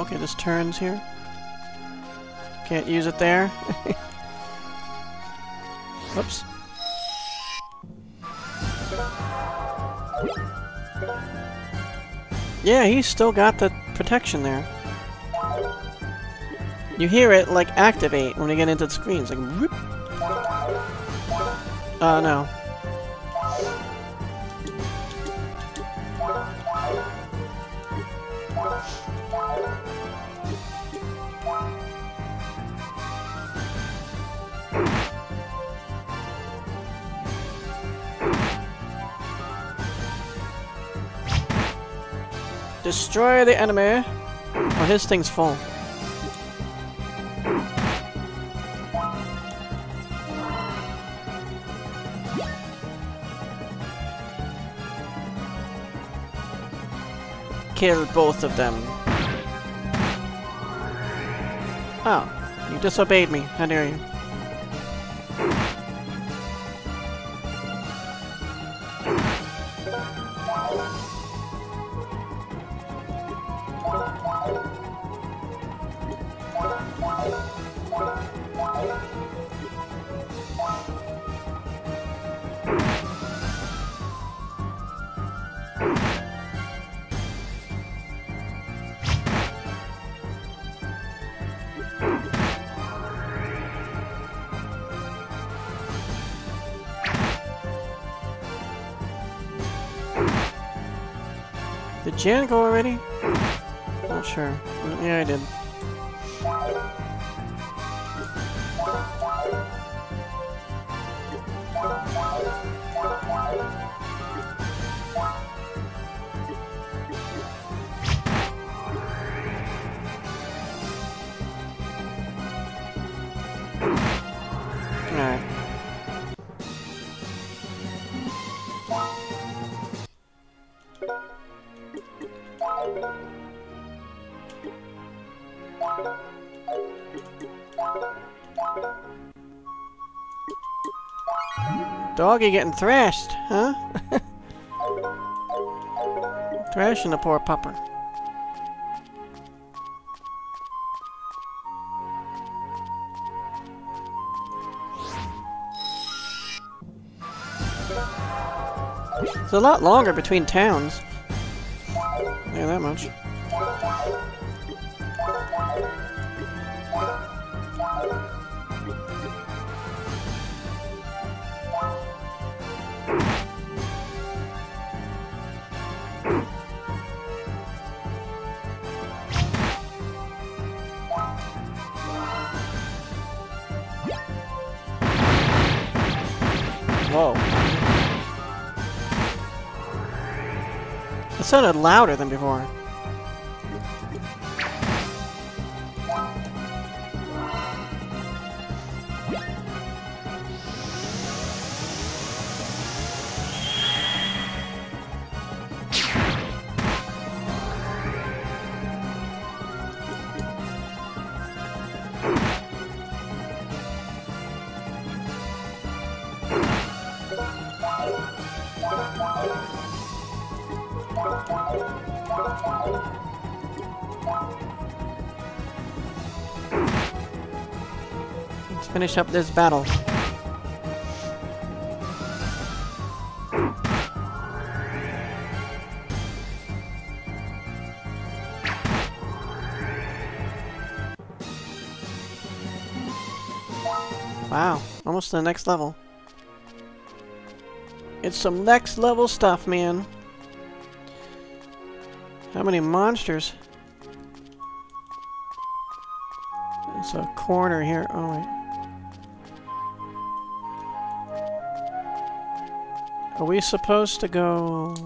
okay, this turns here. Can't use it there. Whoops. Yeah, he's still got the protection there. You hear it, like, activate when you get into the screen. It's like, whoop. Oh, no. Destroy the enemy. Oh, his thing's full. Kill both of them. Oh, you disobeyed me. How dare you? Did Jan go already? Not sure. Yeah, I did. Alright. Doggy getting thrashed, huh? Thrashing the poor pupper. It's a lot longer between towns. Yeah, that much. Whoa. It sounded louder than before. Let's finish up this battle. Wow, almost to the next level. It's some next level stuff, man. How many monsters? There's a corner here. Oh, wait. Are we supposed to go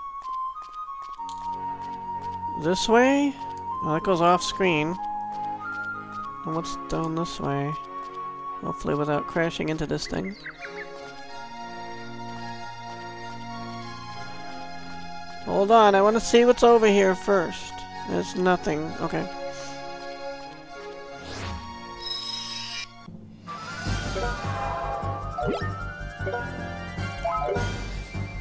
this way? Well, that goes off screen. And what's down this way? Hopefully without crashing into this thing. Hold on, I want to see what's over here first. There's nothing. Okay.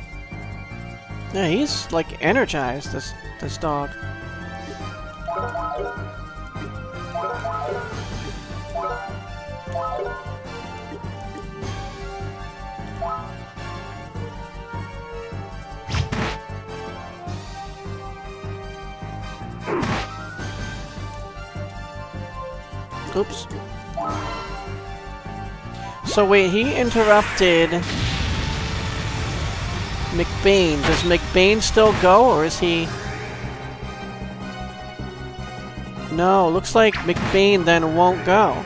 Yeah, he's like energized, this dog. Oops. So wait, he interrupted McBain. Does McBain still go, or is he... No, looks like McBain then won't go.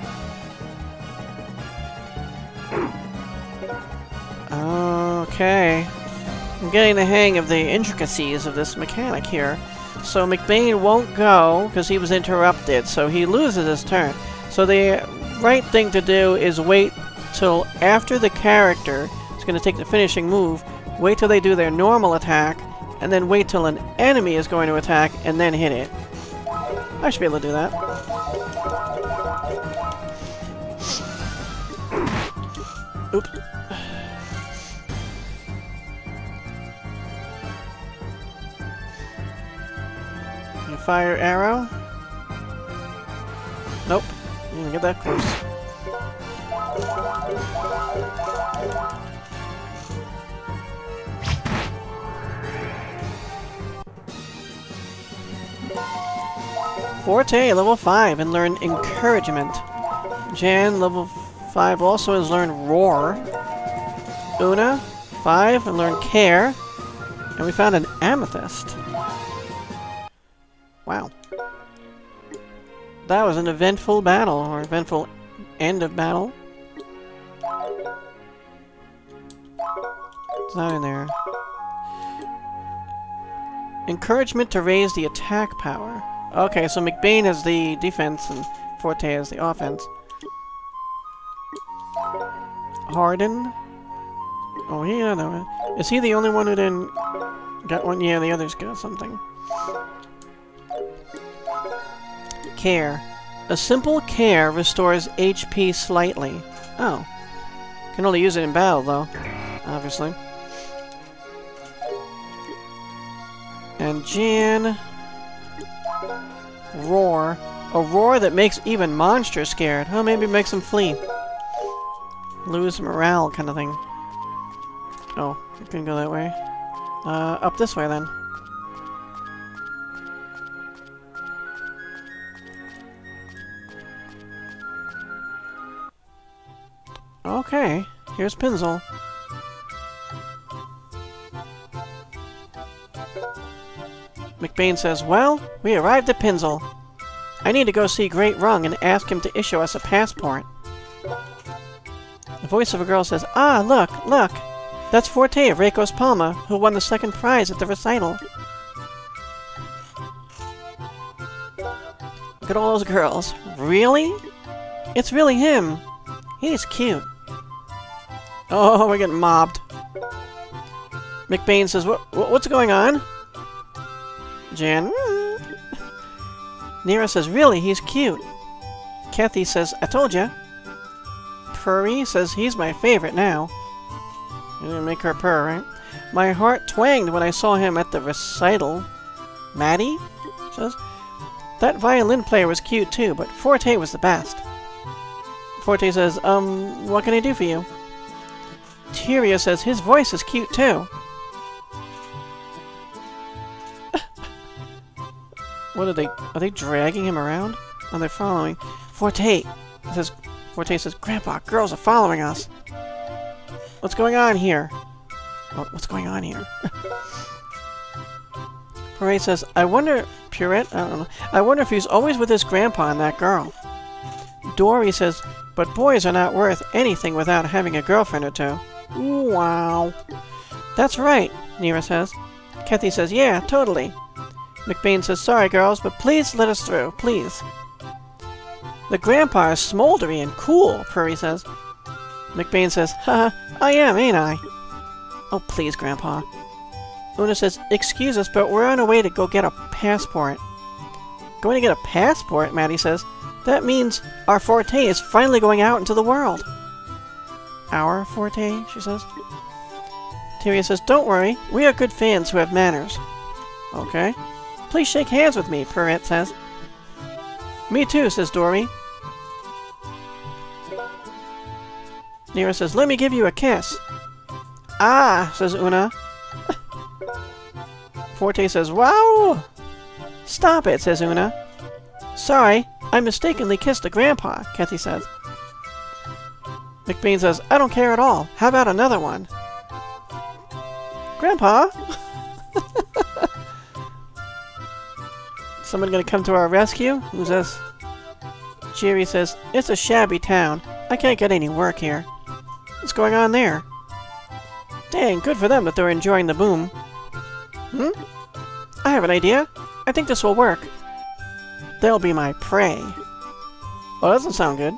Okay. I'm getting the hang of the intricacies of this mechanic here. So McBain won't go because he was interrupted, so he loses his turn. So the right thing to do is wait till after the character is going to take the finishing move, wait till they do their normal attack, and then wait till an enemy is going to attack, and then hit it. I should be able to do that. Oops. Fire arrow? Nope. You didn't get that close. Forte, level 5, and learn Encouragement. Jan, level 5, also has learned Roar. Una, 5, and learned Care. And we found an Amethyst. Wow. That was an eventful battle, or eventful end of battle. It's not in there. Encouragement to raise the attack power. Okay, so McBain has the defense and Forte has the offense. Harden. Oh, he got that one. Is he the only one who didn't got one? Yeah, the others got something. Care. A simple care restores HP slightly. Oh. Can only use it in battle, though. Obviously. And Jan... Roar. A roar that makes even monsters scared. Oh, maybe it makes them flee. Lose morale kind of thing. Oh, you can go that way. Up this way, then. Okay, here's Pinzel. McBain says, well, we arrived at Pinzel. I need to go see Great Rung and ask him to issue us a passport. The voice of a girl says, ah, look, look! That's Forte of Reiko's Palma, who won the second prize at the recital. Look at all those girls. Really? It's really him. He's cute. Oh, we're getting mobbed. McBain says, what's going on? Jan, Nira says, really, he's cute. Kathy says, I told ya. Purry says, he's my favorite now. You're gonna make her purr, right? My heart twanged when I saw him at the recital. Maddie says, that violin player was cute too, but Forte was the best. Forte says, what can I do for you? Tyria says, his voice is cute too. What are they dragging him around? Oh, they're following. Forte says, Grandpa, girls are following us. What's going on here? What's going on here? Purette says, I wonder if he's always with his grandpa and that girl. Dory says, but boys are not worth anything without having a girlfriend or two. Ooh, wow. That's right, Nira says. Kathy says, yeah, totally. McBain says, sorry girls, but please let us through, please. The grandpa is smoldery and cool, Purry says. McBain says, haha, I am, ain't I? Oh, please, Grandpa. Una says, excuse us, but we're on our way to go get a passport. Going to get a passport, Maddie says. That means our Forte is finally going out into the world. Our Forte, she says. Tyria says, don't worry, we are good fans who have manners. Okay. Please shake hands with me, Purette says. Me too, says Dory. Nero says, let me give you a kiss. Ah, says Una. Forte says, wow! Stop it, says Una. Sorry, I mistakenly kissed a grandpa, Kathy says. McBean says, I don't care at all. How about another one? Grandpa? Someone gonna come to our rescue? Who's this? Jerry says, it's a shabby town. I can't get any work here. What's going on there? Dang, good for them that they're enjoying the boom. Hmm? I have an idea. I think this will work. They'll be my prey. Well, that doesn't sound good.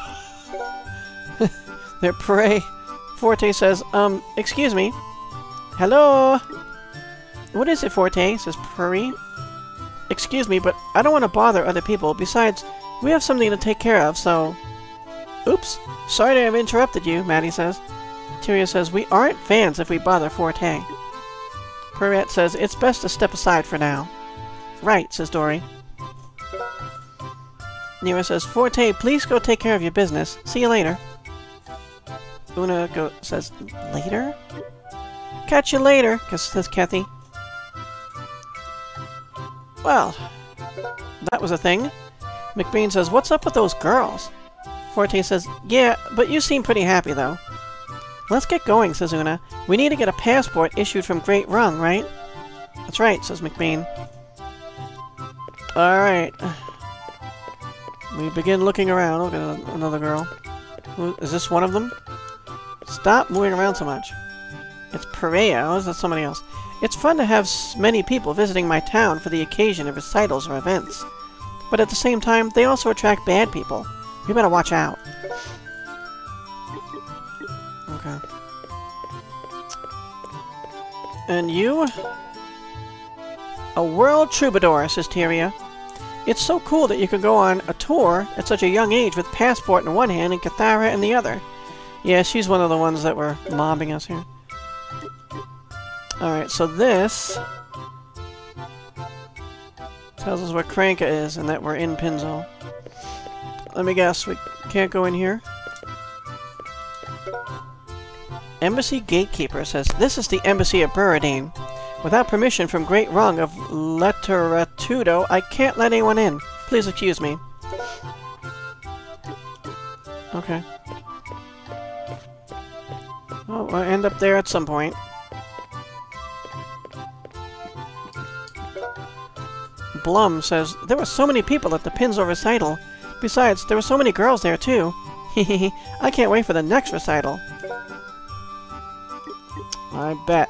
Their prey. Forte says, excuse me. Hello? What is it, Forte? Says Purry. Excuse me, but I don't want to bother other people. Besides, we have something to take care of, so... Oops. Sorry to have interrupted you, Maddie says. Tyria says, we aren't fans if we bother Forte. Purrette says, it's best to step aside for now. Right, says Dory. Nero says, Forte, please go take care of your business. See you later. Una says, later? Catch you later, says Kathy. Well, that was a thing. McBean says, what's up with those girls? Forte says, yeah, but you seem pretty happy, though. Let's get going, says Una. We need to get a passport issued from Great Rung, right? That's right, says McBean. Alright. We begin looking around. Look at another girl. Is this one of them? Stop moving around so much. It's Perea, or is that somebody else? It's fun to have many people visiting my town for the occasion of recitals or events. But at the same time, they also attract bad people. We better watch out. Okay. And you? A world troubadour, says Tyria. It's so cool that you can go on a tour at such a young age with passport in one hand and Cathara in the other. Yeah, she's one of the ones that were mobbing us here. Alright, so this tells us where Kranka is and that we're in Pinzel. Let me guess, we can't go in here? Embassy Gatekeeper says, this is the Embassy of Buradine. Without permission from Great Rung of Letteratudo, I can't let anyone in. Please excuse me. Okay. Well, we'll end up there at some point. Blum says, there were so many people at the Pinzel recital. Besides, there were so many girls there, too. Hehehe, I can't wait for the next recital. I bet.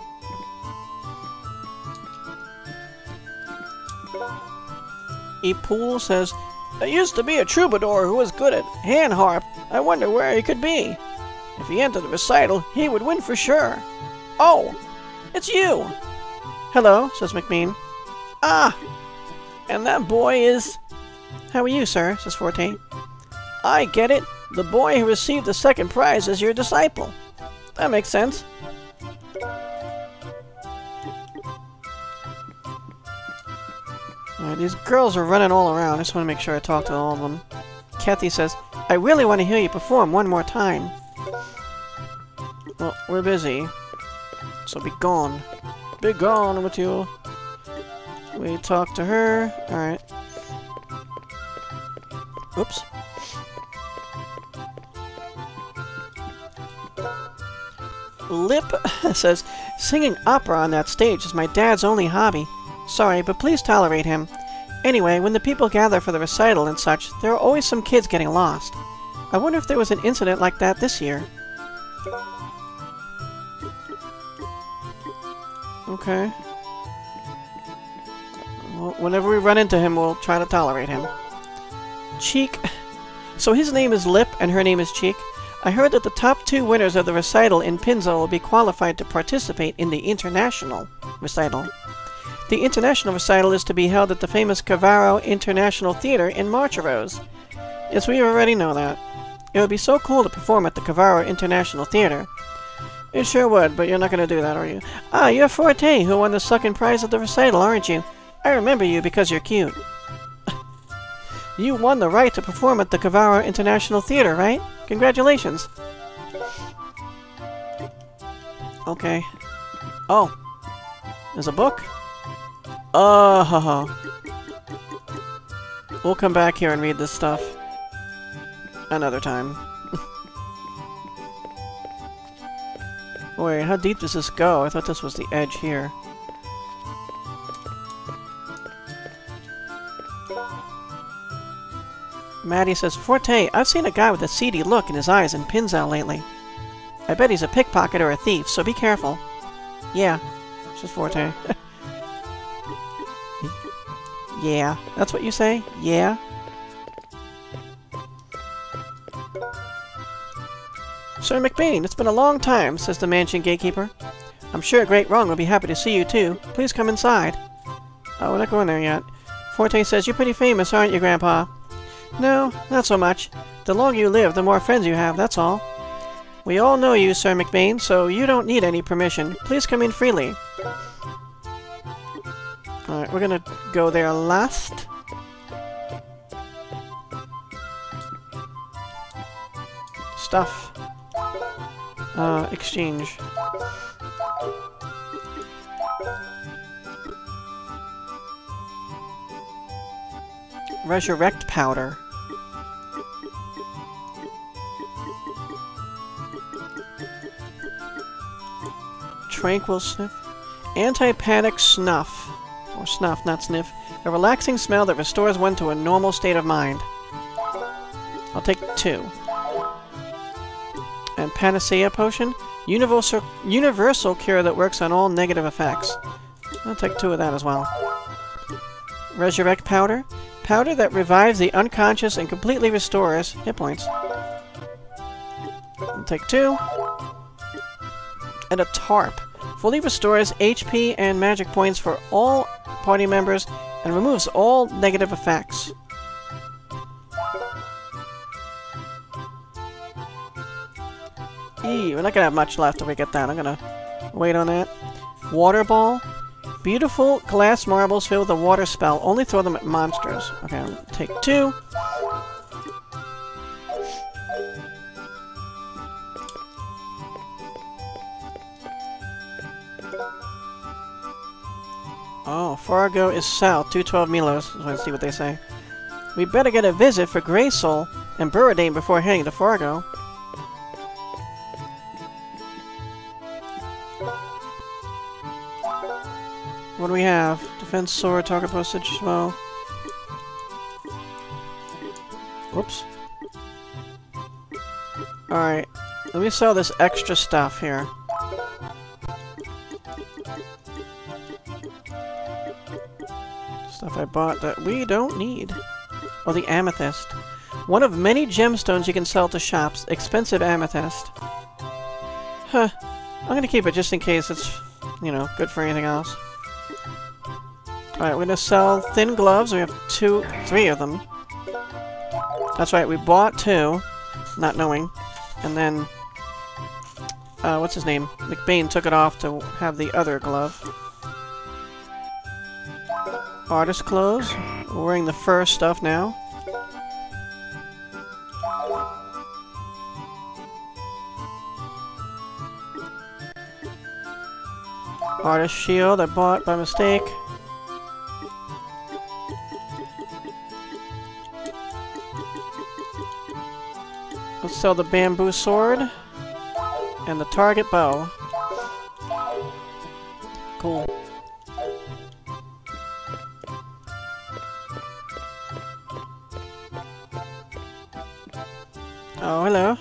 Epool says, there used to be a troubadour who was good at hand harp. I wonder where he could be. If he entered the recital, he would win for sure. Oh, it's you! Hello, says McBean. Ah, and that boy is... How are you, sir, says Forte. I get it. The boy who received the second prize is your disciple. That makes sense. Alright, these girls are running all around. I just want to make sure I talk to all of them. Kathy says, I really want to hear you perform one more time. Well, we're busy. So be gone. Be gone with you. We talk to her. Alright. Oops. Lip says, singing opera on that stage is my dad's only hobby. Sorry, but please tolerate him. Anyway, when the people gather for the recital and such, there are always some kids getting lost. I wonder if there was an incident like that this year. Okay. Well, whenever we run into him, we'll try to tolerate him. Cheek. So his name is Lip and her name is Cheek. I heard that the top two winners of the recital in Pinzel will be qualified to participate in the international recital. The international recital is to be held at the famous Cavaro International Theater in Marcheros. Yes, we already know that. It would be so cool to perform at the Cavaro International Theater. It sure would, but you're not going to do that, are you? Ah, you're Forte, who won the second prize of the recital, aren't you? I remember you because you're cute. You won the right to perform at the Kavara International Theater, right? Congratulations. Okay. Oh. There's a book? Oh. We'll come back here and read this stuff another time. Wait, how deep does this go? I thought this was the edge here. Maddie says, Forte, I've seen a guy with a seedy look in his eyes in Pinzel lately. I bet he's a pickpocket or a thief, so be careful. Yeah, says Forte. Yeah, that's what you say? Yeah? Sir McBain, it's been a long time, says the mansion gatekeeper. I'm sure Great Wrong will be happy to see you too. Please come inside. Oh, we're not going there yet. Forte says, you're pretty famous, aren't you, Grandpa? No, not so much. The longer you live, the more friends you have, that's all. We all know you, Sir McBain, so you don't need any permission. Please come in freely. Alright, we're gonna go there last. Stuff. Exchange. Resurrect powder. Tranquil sniff. Anti-panic snuff. Or snuff, not sniff. A relaxing smell that restores one to a normal state of mind. I'll take 2. And Panacea Potion. Universal cure that works on all negative effects. I'll take 2 of that as well. Resurrect Powder. Powder that revives the unconscious and completely restores hit points. I'll take 2. And a Tarp. Fully restores HP and magic points for all party members and removes all negative effects. We're not gonna have much left till we get that. I'm gonna wait on that. Water Ball. Beautiful glass marbles filled with a water spell. Only throw them at monsters. Okay, I'll take 2. Oh, Fargo is south, 212 Milos. Let's see what they say. We better get a visit for Grey Soul and Buradane before heading to Fargo. What do we have? Defense sword, target postage, slow. Whoops. Alright, let me sell this extra stuff here. Stuff I bought that we don't need. Oh, the amethyst. One of many gemstones you can sell to shops. Expensive amethyst. Huh. I'm gonna keep it just in case it's, you know, good for anything else. Alright, we're gonna sell thin gloves. We have 3 of them. That's right, we bought 2, not knowing. And then, what's his name? McBain took it off to have the other glove. Artist clothes. We're wearing the fur stuff now. Artist shield I bought by mistake. Let's sell the bamboo sword and the target bow. Cool. Oh, hello.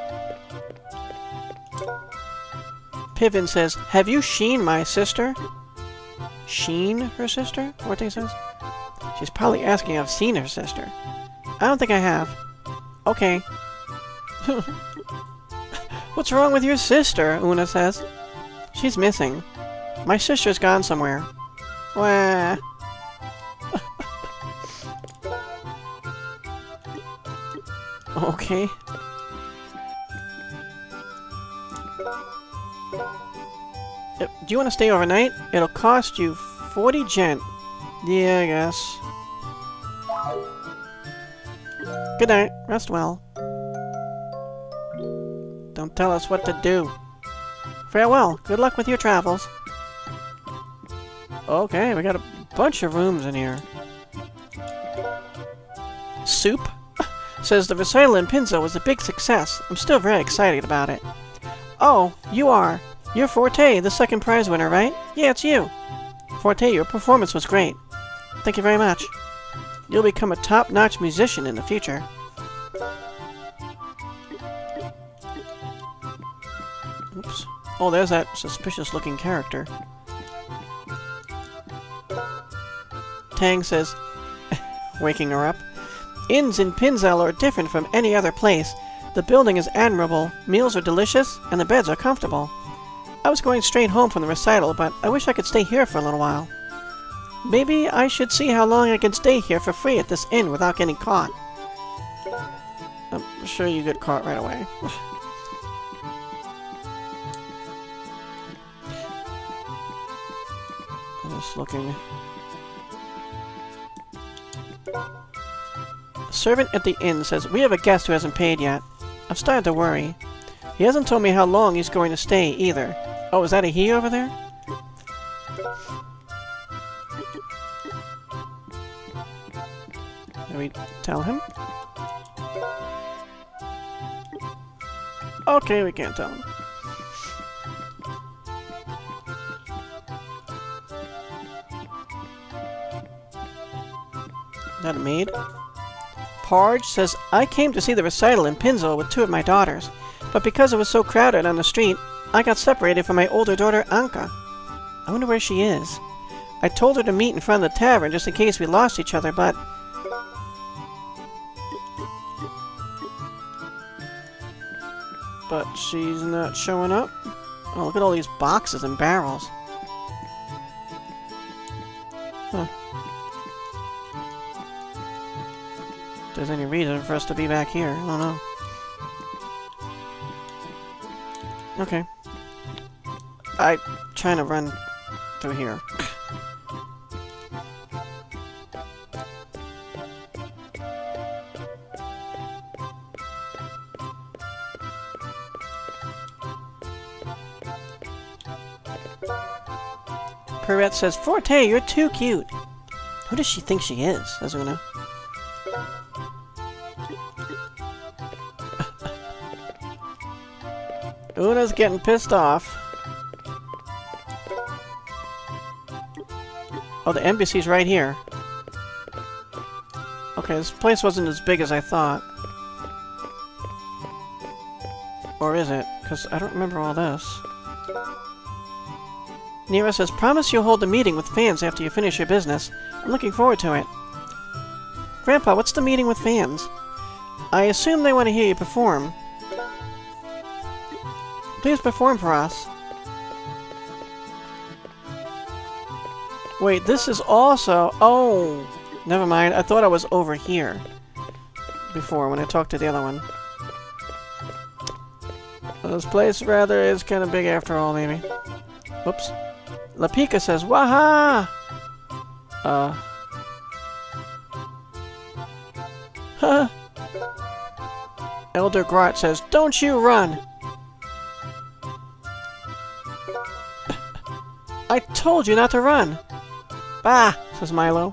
Piven says, have you seen my sister? Sheen, her sister? Forte says. She's probably asking if I've seen her sister. I don't think I have. Okay. What's wrong with your sister? Una says. She's missing. My sister's gone somewhere. Wah. Okay. Do you want to stay overnight? It'll cost you 40 gent. Yeah, I guess. Good night. Rest well. Don't tell us what to do. Farewell. Good luck with your travels. Okay, we got a bunch of rooms in here. Soup? Says the recital in Pinzel was a big success. I'm still very excited about it. Oh, you are. You're Forte, the second prize winner, right? Yeah, it's you. Forte, your performance was great. Thank you very much. You'll become a top-notch musician in the future. Oops. Oh, there's that suspicious-looking character. Tang says, waking her up, Inns in Pinzel are different from any other place. The building is admirable, meals are delicious, and the beds are comfortable. I was going straight home from the recital, but I wish I could stay here for a little while. Maybe I should see how long I can stay here for free at this inn without getting caught. I'm sure you get caught right away. I'm just looking. A servant at the inn says, we have a guest who hasn't paid yet. I've started to worry. He hasn't told me how long he's going to stay, either. Oh, is that a he over there? Can we tell him? Okay, we can't tell him. Is that a maid? Parge says, I came to see the recital in Pinzel with 2 of my daughters, but because it was so crowded on the street, I got separated from my older daughter, Anka. I wonder where she is. I told her to meet in front of the tavern just in case we lost each other, but... she's not showing up. Oh, look at all these boxes and barrels. Huh. If there's any reason for us to be back here, I don't know. Okay. I'm trying to run through here. Perrette says, Forte, you're too cute. Who does she think she is, Azuna? Una's getting pissed off. Oh, the embassy's right here. Okay, this place wasn't as big as I thought. Or is it? Because I don't remember all this. Nira says, promise you'll hold a meeting with fans after you finish your business. I'm looking forward to it. Grandpa, what's the meeting with fans? I assume they want to hear you perform. Please perform for us. Wait, this is also... Oh! Never mind, I thought I was over here. Before, when I talked to the other one. This place, rather, is kind of big after all, maybe. Whoops. La Pica says, Waha! Huh? Elder Grot says, don't you run! I told you not to run! Bah! Says Milo.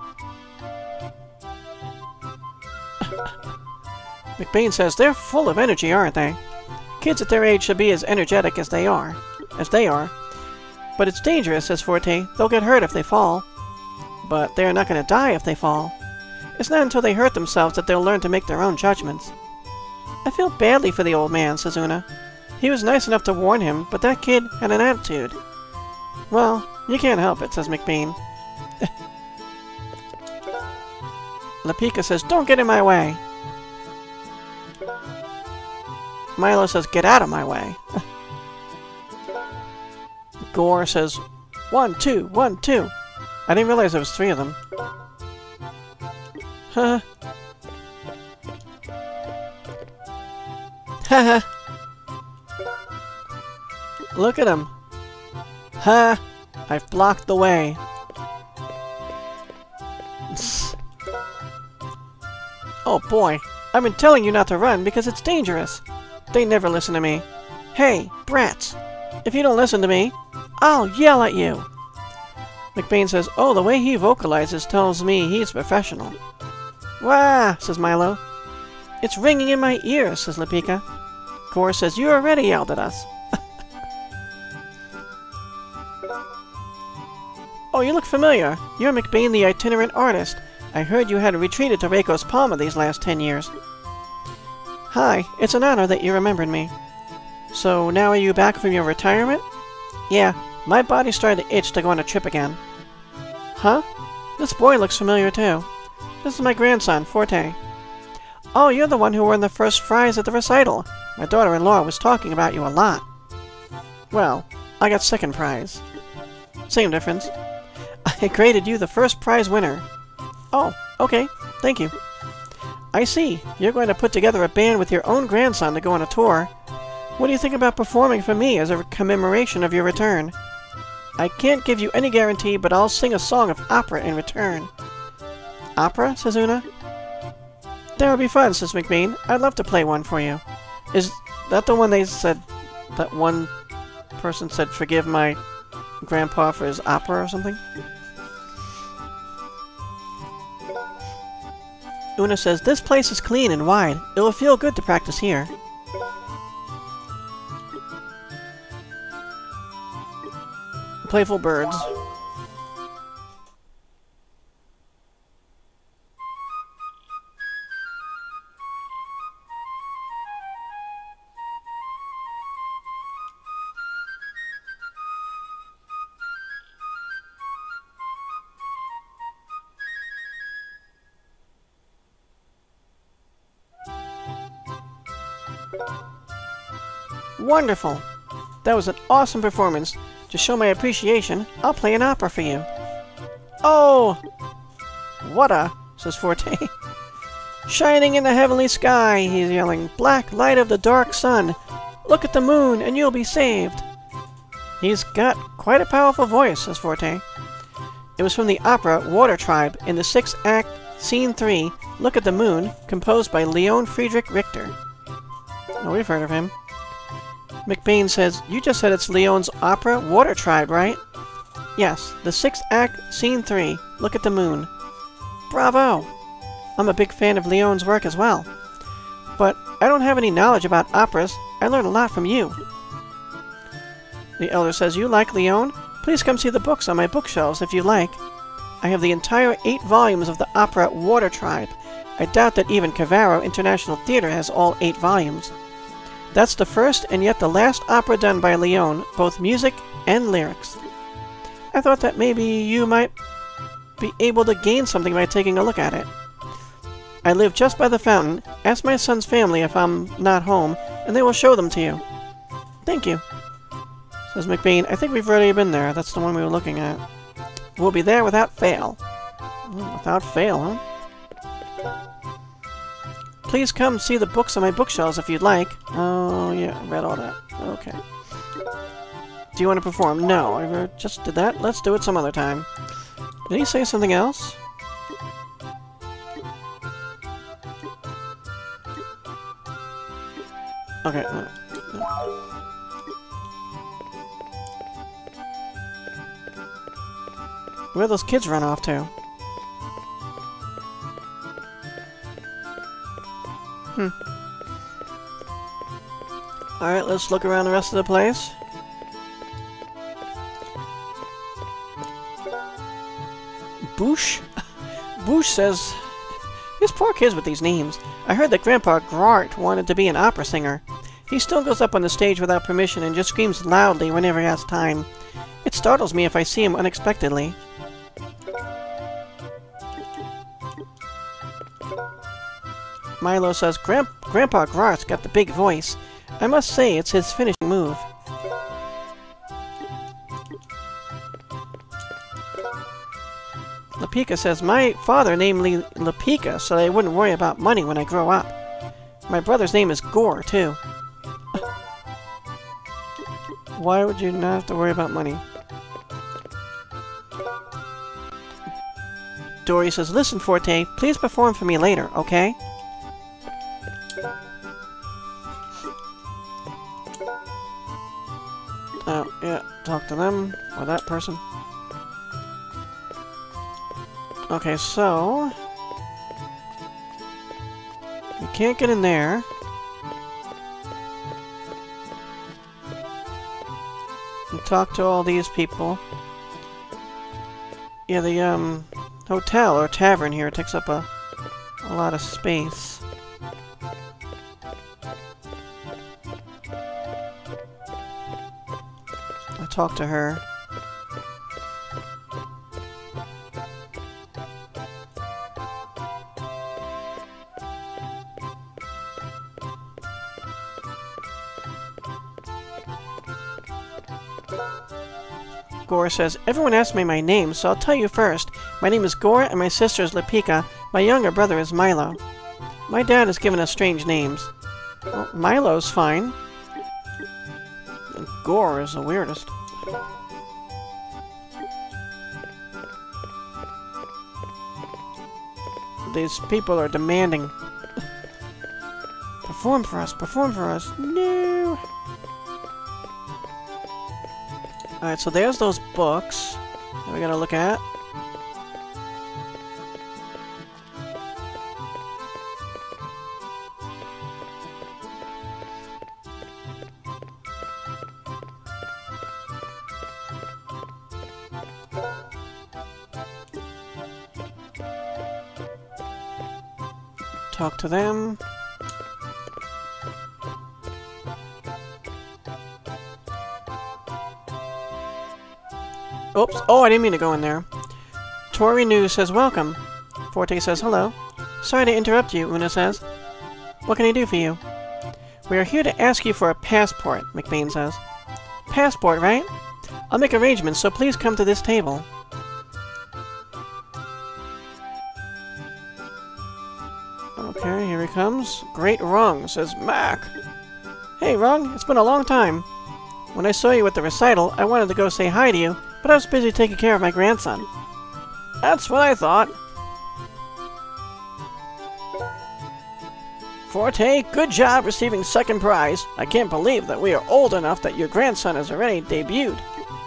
McBain says, they're full of energy, aren't they? Kids at their age should be as energetic as they are. But it's dangerous, says Forte. They'll get hurt if they fall. But they're not going to die if they fall. It's not until they hurt themselves that they'll learn to make their own judgments. I feel badly for the old man, says Una. He was nice enough to warn him, but that kid had an attitude. Well, you can't help it, says McBain. La Pica says, don't get in my way. Milo says, get out of my way. Gore says, 1, 2, 1, 2. I didn't realize there was 3 of them. Huh. Haha. Look at him. Ha! I've blocked the way. Oh boy. I've been telling you not to run because it's dangerous. They never listen to me. Hey, brats! If you don't listen to me, I'll yell at you! McBain says, oh, the way he vocalizes tells me he's professional. Wah! Says Milo. It's ringing in my ears, says Lapika. Gore says, you already yelled at us. Oh, you look familiar. You're McBain the itinerant artist. I heard you had retreated to Reiko's Palma these last 10 years. Hi, it's an honor that you remembered me. So now are you back from your retirement? Yeah, my body started to itch to go on a trip again. Huh? This boy looks familiar too. This is my grandson, Forte. Oh, you're the one who won the first prize at the recital. My daughter-in-law was talking about you a lot. Well, I got second prize. Same difference. I graded you the first prize winner. Oh, okay. Thank you. I see. You're going to put together a band with your own grandson to go on a tour. What do you think about performing for me as a commemoration of your return? I can't give you any guarantee, but I'll sing a song of opera in return. Opera? Says Una. That would be fun, says McBain. I'd love to play one for you. Is that the one they said... that one person said, forgive my grandpa for his opera or something? Una says, this place is clean and wide. It will feel good to practice here. Playful birds. Wonderful! That was an awesome performance. To show my appreciation, I'll play an opera for you. Oh! What a... says Forte. Shining in the heavenly sky, he's yelling. Black light of the dark sun. Look at the moon and you'll be saved. He's got quite a powerful voice, says Forte. It was from the opera Water Tribe in the 6th act, Scene 3, Look at the Moon, composed by Leon Friedrich Richter. Oh, we've heard of him. McBain says, you just said it's Leon's opera, Water Tribe, right? Yes, the 6th act, Scene 3, Look at the Moon. Bravo! I'm a big fan of Leon's work as well. But I don't have any knowledge about operas. I learned a lot from you. The elder says, you like Leon? Please come see the books on my bookshelves if you like. I have the entire 8 volumes of the opera Water Tribe. I doubt that even Cavaro International Theater has all 8 volumes. That's the first and yet the last opera done by Leon, both music and lyrics. I thought that maybe you might be able to gain something by taking a look at it. I live just by the fountain. Ask my son's family if I'm not home, and they will show them to you. Thank you. Says McBain, I think we've already been there. That's the one we were looking at. We'll be there without fail. Without fail, huh? Please come see the books on my bookshelves if you'd like. Oh, yeah, I read all that. Okay. Do you want to perform? No, I just did that. Let's do it some other time. Did he say something else? Okay. Where'd those kids run off to? Alright, let's look around the rest of the place. Boosh? Boosh says... These poor kids with these names. I heard that Grandpa Grart wanted to be an opera singer. He still goes up on the stage without permission and just screams loudly whenever he has time. It startles me if I see him unexpectedly. Milo says, Grandpa Grart's got the big voice. I must say, it's his finishing move. Lapika says, my father named me Lapika so I wouldn't worry about money when I grow up. My brother's name is Gore, too. Why would you not have to worry about money? Dory says, listen, Forte, please perform for me later, okay? Oh, yeah, talk to them, or that person. Okay, so... we can't get in there. We talk to all these people. Yeah, the, hotel or tavern here takes up a lot of space. I talk to her. Gore says, everyone asks me my name, so I'll tell you first. My name is Gore, and my sister is Lipika. My younger brother is Milo. My dad has given us strange names. Well, Milo's fine. And Gore is the weirdest. These people are demanding. Perform for us, perform for us. No! Alright, so there's those books that we gotta look at. Talk to them. Oops. Oh, I didn't mean to go in there. Tori New says, welcome. Forte says, hello. Sorry to interrupt you, Una says. What can I do for you? We are here to ask you for a passport, McBain says. Passport, right? I'll make arrangements, so please come to this table. Okay, here he comes. Great Rung, says Mac. Hey, Rung, it's been a long time. When I saw you at the recital, I wanted to go say hi to you, but I was busy taking care of my grandson. That's what I thought. Forte, good job receiving second prize. I can't believe that we are old enough that your grandson has already debuted.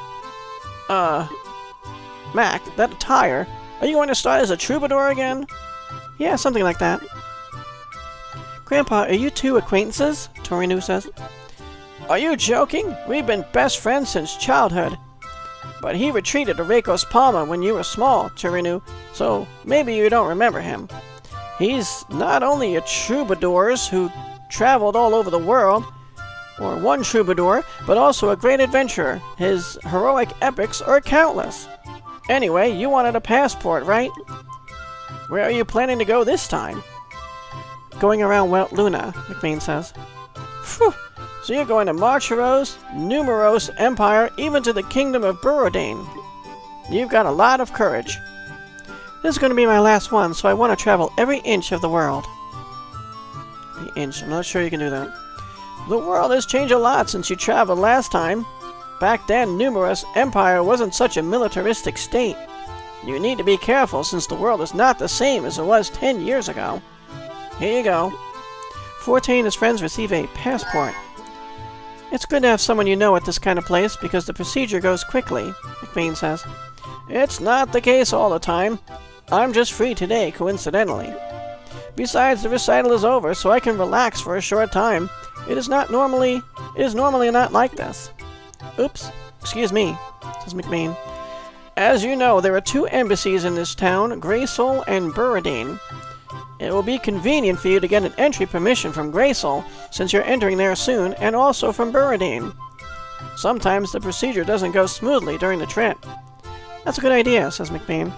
Mac, that attire, are you going to start as a troubadour again? Yeah, something like that. Grandpa, are you two acquaintances? Torinu says. Are you joking? We've been best friends since childhood. But he retreated to Reiko's Palma when you were small, Torinu, so maybe you don't remember him. He's not only a troubadour who traveled all over the world, or one troubadour, but also a great adventurer. His heroic epics are countless. Anyway, you wanted a passport, right? Where are you planning to go this time? Going around Weltluna, McBain says. Phew! So you're going to Marcheros, Numeros Empire, even to the Kingdom of Burodane. You've got a lot of courage. This is going to be my last one, so I want to travel every inch of the world. The inch. I'm not sure you can do that. The world has changed a lot since you traveled last time. Back then, Numerous Empire wasn't such a militaristic state. You need to be careful since the world is not the same as it was 10 years ago. Here you go. Forte and his friends receive a passport. It's good to have someone you know at this kind of place because the procedure goes quickly, McBain says. It's not the case all the time. I'm just free today, coincidentally. Besides, the recital is over, so I can relax for a short time. It is normally not like this. Oops, excuse me, says McBain. As you know, there are 2 embassies in this town, Graysol and Burodane. It will be convenient for you to get an entry permission from Graysol, since you're entering there soon, and also from Burodane. Sometimes the procedure doesn't go smoothly during the trip. That's a good idea, says McBain.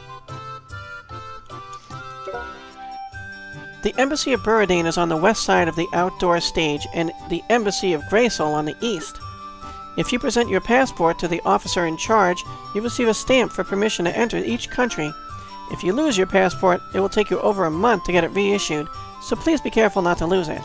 The Embassy of Burodane is on the west side of the outdoor stage, and the Embassy of Graysol on the east. If you present your passport to the officer in charge, you receive a stamp for permission to enter each country. If you lose your passport, it will take you over a month to get it reissued, so please be careful not to lose it.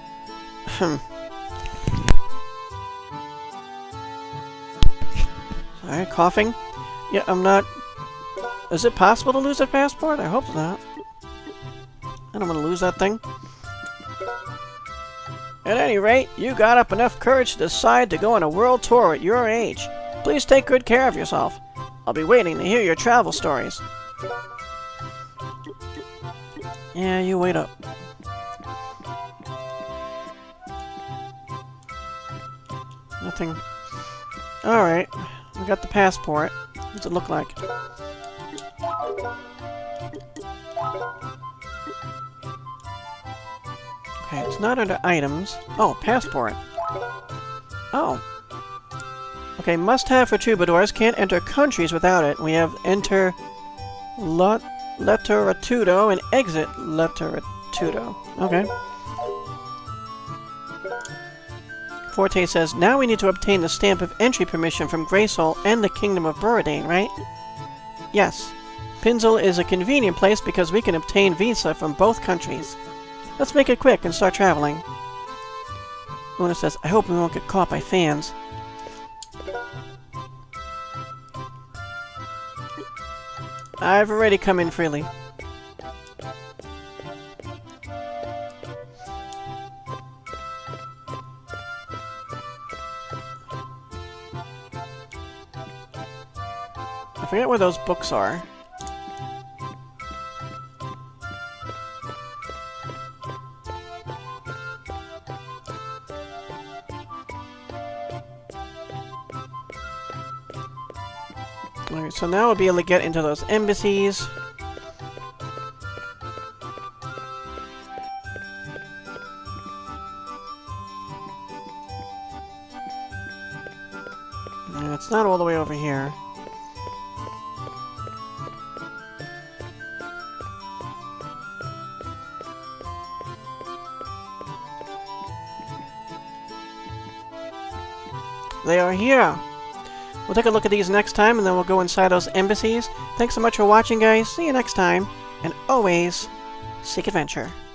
Sorry, coughing? Yeah, I'm not... Is it possible to lose a passport? I hope not. I don't want to lose that thing. At any rate, you got up enough courage to decide to go on a world tour at your age. Please take good care of yourself. I'll be waiting to hear your travel stories. Yeah, you wait up. Nothing. Alright. We got the passport. What's it look like? Okay, it's not under items. Oh, passport. Oh. Okay, must have for troubadours. Can't enter countries without it. We have enter Letteratudo and exit Letteratudo. Okay. Forte says, now we need to obtain the stamp of entry permission from Graysoul and the Kingdom of Buradane, right? Yes. Pinzel is a convenient place because we can obtain visa from both countries. Let's make it quick and start traveling. Luna says, I hope we won't get caught by fans. I've already come in freely. I forget where those books are. Alright, so now we'll be able to get into those embassies. And it's not all the way over here. They are here! We'll take a look at these next time, and then we'll go inside those embassies. Thanks so much for watching, guys. See you next time. And always, seek adventure.